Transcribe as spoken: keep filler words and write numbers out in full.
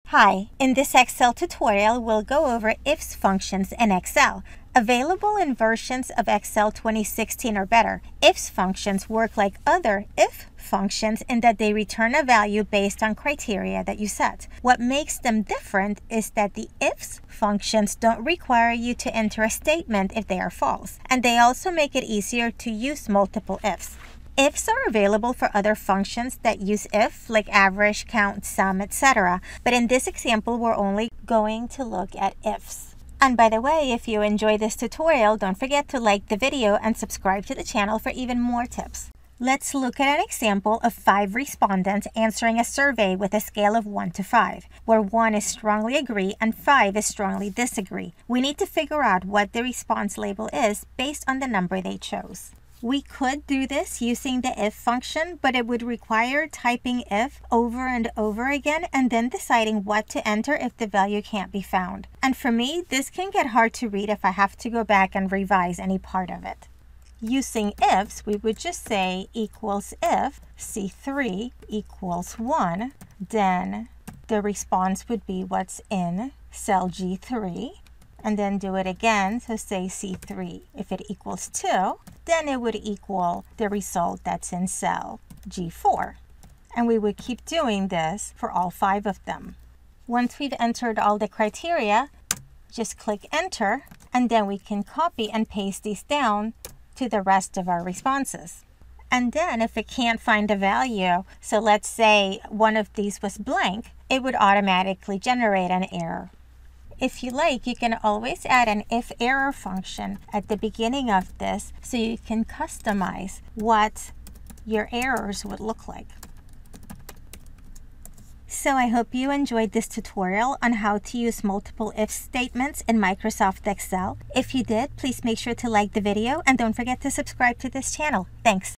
Hi, in this Excel tutorial, we'll go over ifs functions in Excel. Available in versions of Excel twenty sixteen or better, ifs functions work like other if functions in that they return a value based on criteria that you set. What makes them different is that the ifs functions don't require you to enter a statement if they are false, and they also make it easier to use multiple ifs. Ifs are available for other functions that use if, like average, count, sum, et cetera. But in this example, we're only going to look at ifs. And by the way, if you enjoy this tutorial, don't forget to like the video and subscribe to the channel for even more tips. Let's look at an example of five respondents answering a survey with a scale of one to five, where one is strongly agree and five is strongly disagree. We need to figure out what the response label is based on the number they chose. We could do this using the if function, but it would require typing if over and over again and then deciding what to enter if the value can't be found. And for me, this can get hard to read if I have to go back and revise any part of it. Using ifs, we would just say equals if C three equals one, then the response would be what's in cell G three. And then do it again, so say C three. If it equals two, then it would equal the result that's in cell G four. And we would keep doing this for all five of them. Once we've entered all the criteria, just click enter, and then we can copy and paste these down to the rest of our responses. And then if it can't find a value, so let's say one of these was blank, it would automatically generate an error. If you like, you can always add an if error function at the beginning of this so you can customize what your errors would look like. So I hope you enjoyed this tutorial on how to use multiple if statements in Microsoft Excel. If you did, please make sure to like the video and don't forget to subscribe to this channel. Thanks.